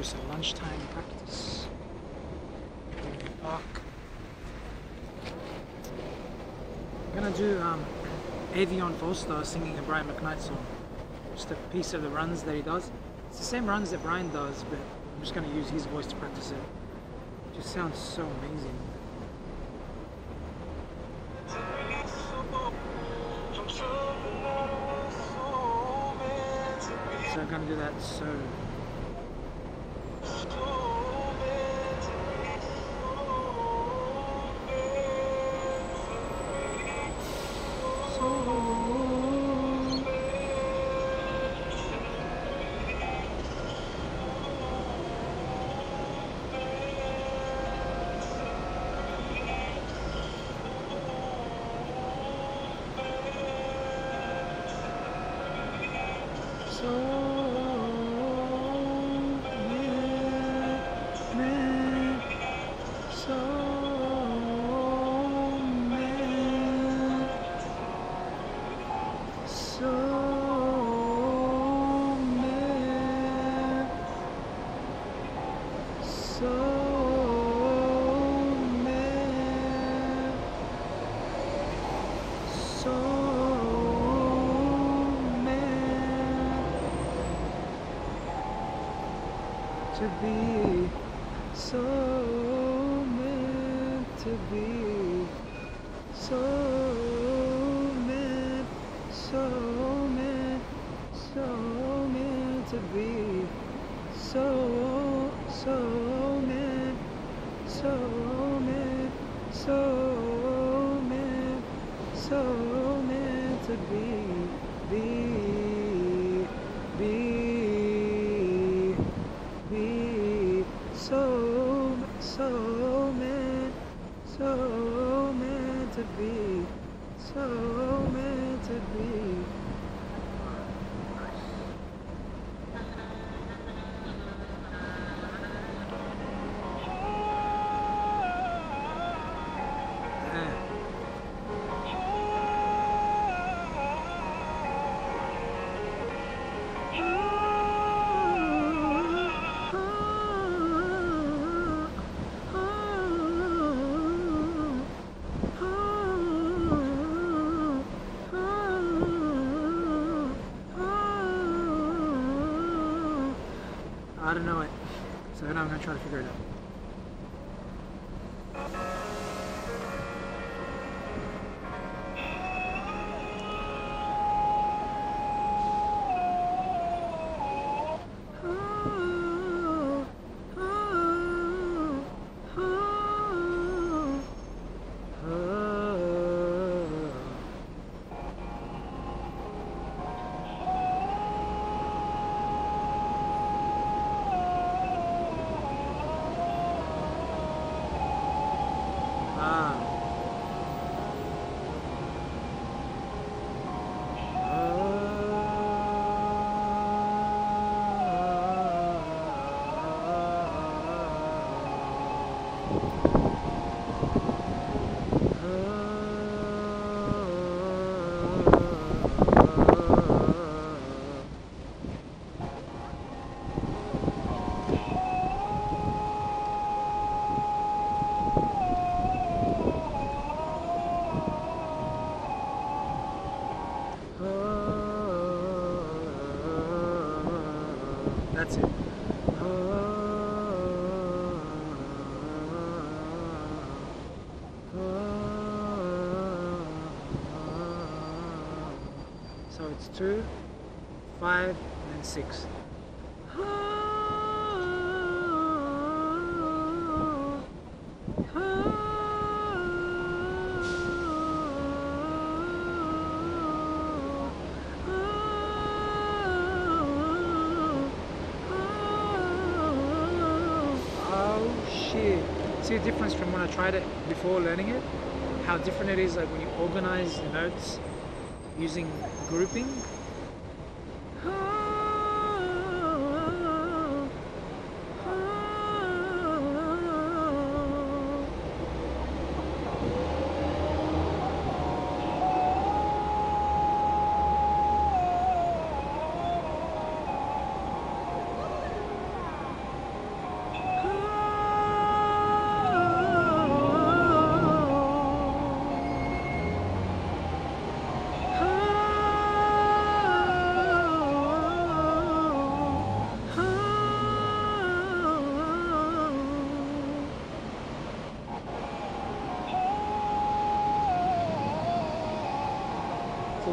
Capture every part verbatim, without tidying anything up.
some lunchtime practice. In the park. I'm gonna do um, Avion Foster singing a Brian McKnight song. Just a piece of the runs that he does. It's the same runs that Brian does, but I'm just gonna use his voice to practice it. It just sounds so amazing. So I'm gonna do that so. To be so meant to be, so meant, so meant, so meant to be, so, so meant, so meant, so meant, so meant to be, be, be. So, so meant, so meant to be, so meant to be. I don't know it, so now I'm going to try to figure it out. That's it. So it's two, five, and six. See the difference from when I tried it before learning it? How different it is, like when you organize the notes using grouping.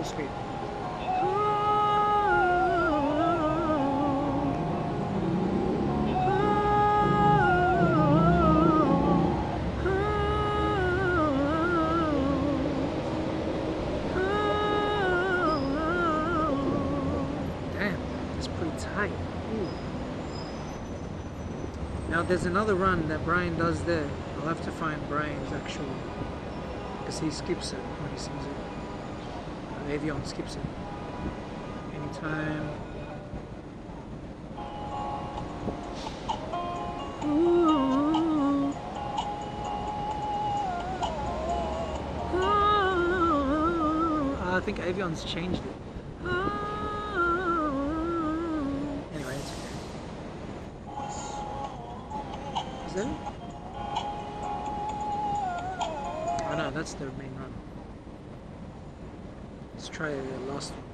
full speed. Damn, that's pretty tight. Ooh. Now there's another run that Brian does there. I'll have to find Brian's actual, because he skips it when he sings it. Uh, Avion skips it. Anytime. Ooh. Ooh. I think Avion's changed it. Anyway, it's okay. Is that it? Oh no, that's the main run. Let's try the last one.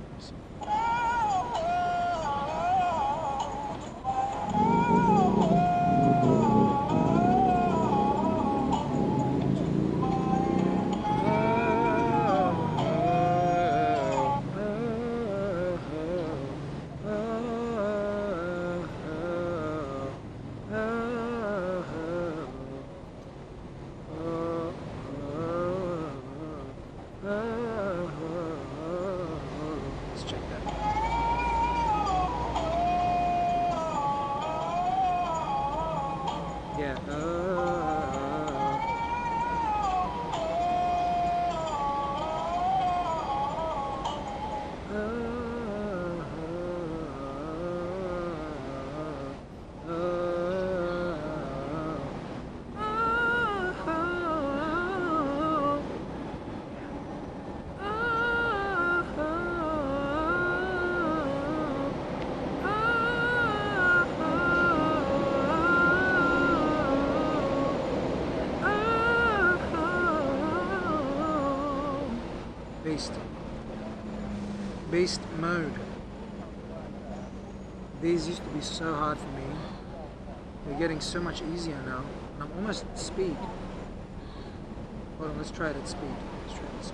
Let's check that. Yeah. Uh, uh, uh, Beast. Beast mode. These used to be so hard for me. They're getting so much easier now. And I'm almost at speed. Hold on, let's try it at speed. Let's try it at speed.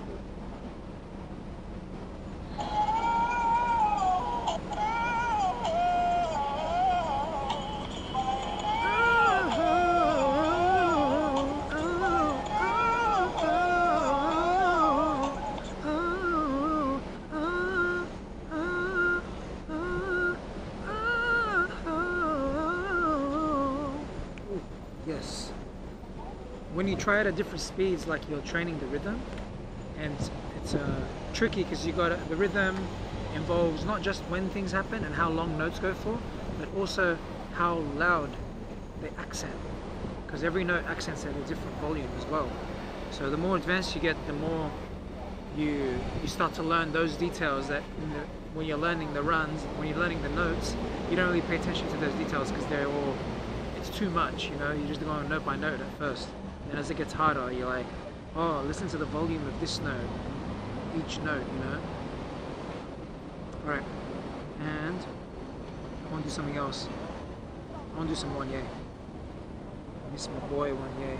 Yes. When you try it at different speeds, like you're training the rhythm, and it's uh, tricky because you got the rhythm involves not just when things happen and how long notes go for, but also how loud they accent, because every note accents at a different volume as well. So the more advanced you get, the more you you start to learn those details that in the, when you're learning the runs, when you're learning the notes, you don't really pay attention to those details because they're all, it's too much, you know, you just go on note by note at first. And as it gets harder, you're like, oh, listen to the volume of this note, each note, you know. Alright, and I want to do something else. I want to do some one yay. Miss my boy one yay.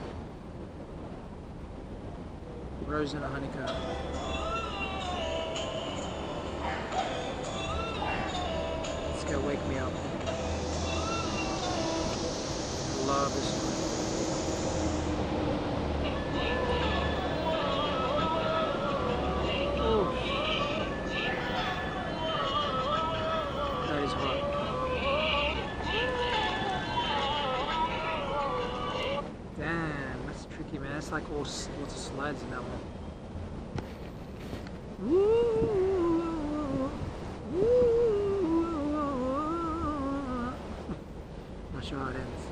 Rose and a honeycomb. Let's go wake me up. Love this one. Oh. That is hot. Damn, that's tricky, man. That's like all lots of slides in that one. Ooh. Ooh. Not sure how it ends.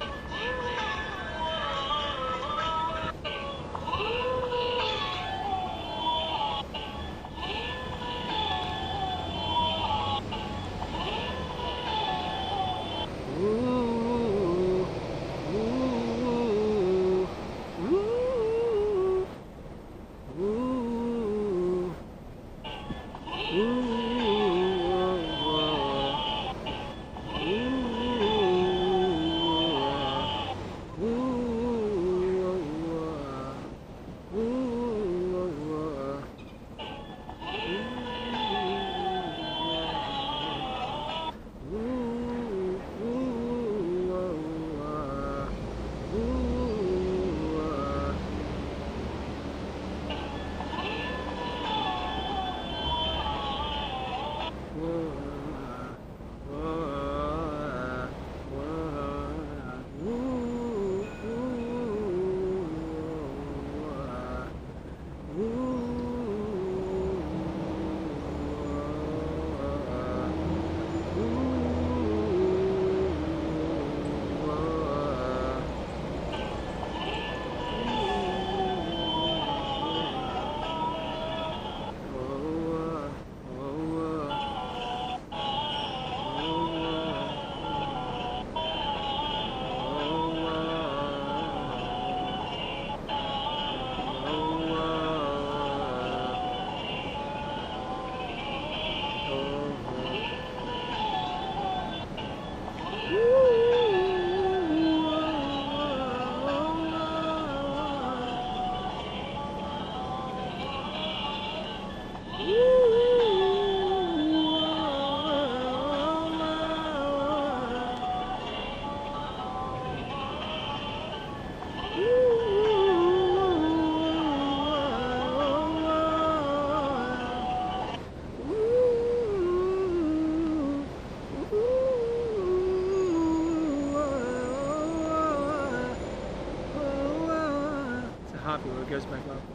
careful, it goes back up.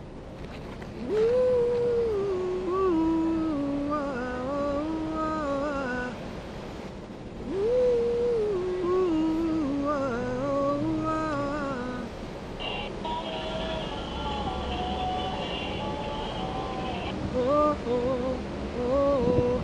Oh, oh, oh,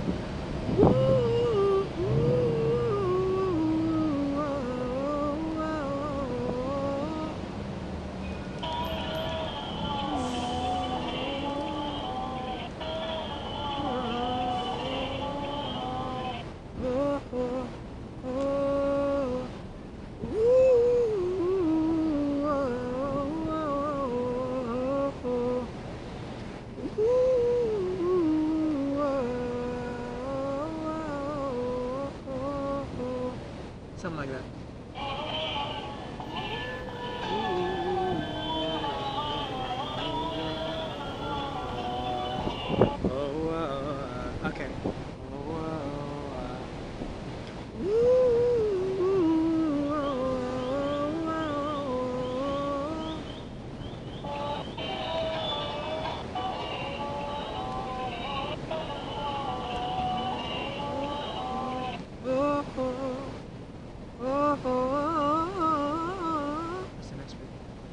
something like that. Oh, uh, okay. Oh, uh, oh, oh, what's the next bit?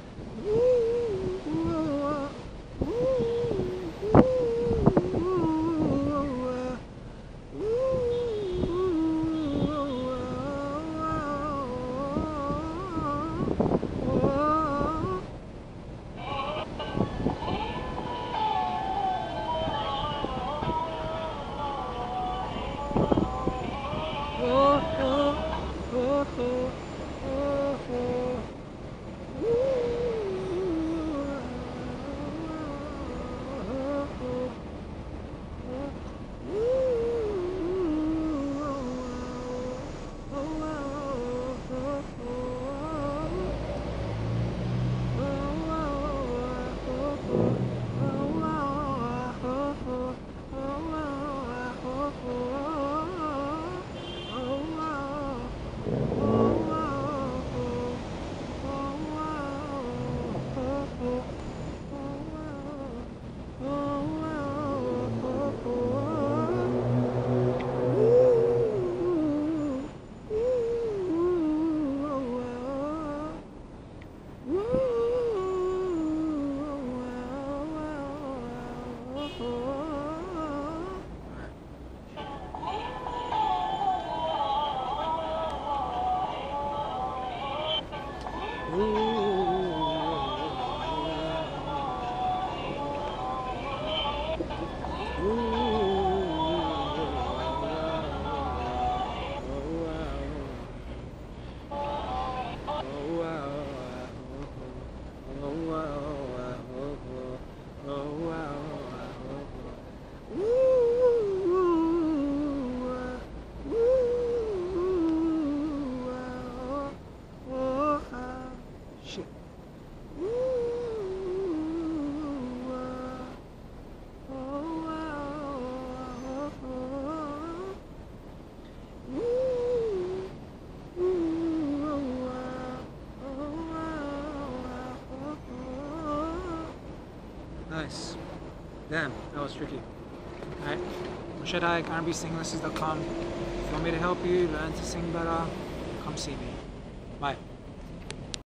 Nice. Damn, that was tricky. Alright, Shadai, R and B sing lessons dot com. If you want me to help you learn to sing better, come see me. Bye.